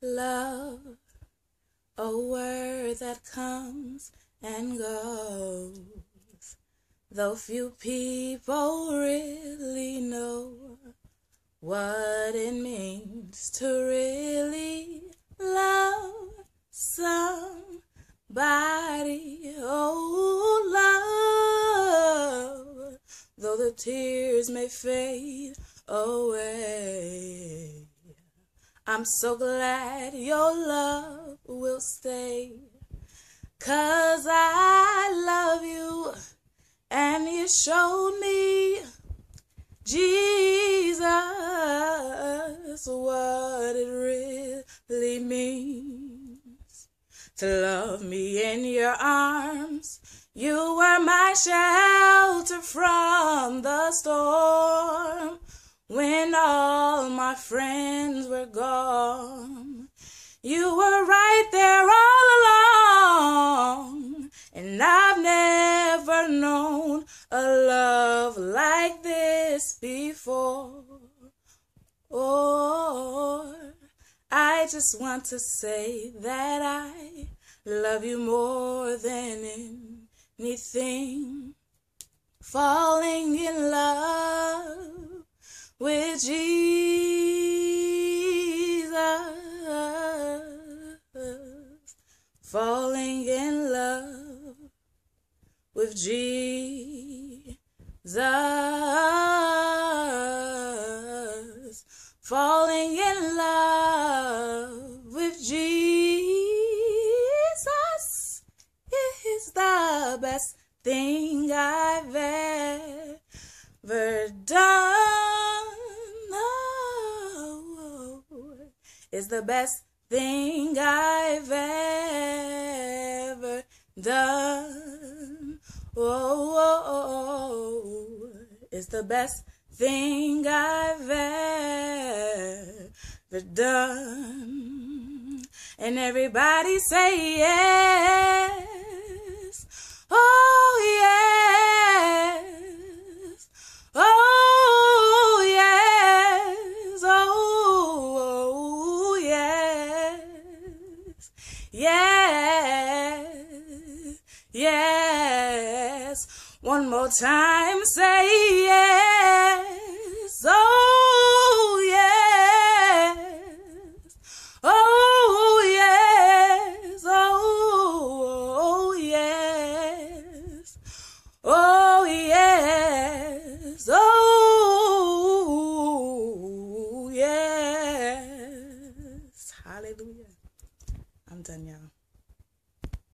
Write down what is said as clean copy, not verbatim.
Love, a word that comes and goes, though few people really know what it means to really love somebody. Oh, love, though the tears may fade away, I'm so glad your love will stay, 'cause I love you and you showed me, Jesus, what it really means to love me in your arms. You were my shelter from the storm when all my friends were gone. You were right there all along, and I've never known a love like this before. Oh, I just want to say that I love you more than anything. Falling in love with Jesus, falling in love with Jesus, falling in love with Jesus is the best thing I've ever done. Oh, it's the best thing I've ever done. Oh, it's the best thing I've ever done. And everybody say yes. Oh, yes. Oh, yes. Oh, yes. Yes. Yes. One more time, say yes. Oh, yes. Oh, yes. Oh, yes. Oh, yes. Oh, yes. Hallelujah. I'm done, y'all.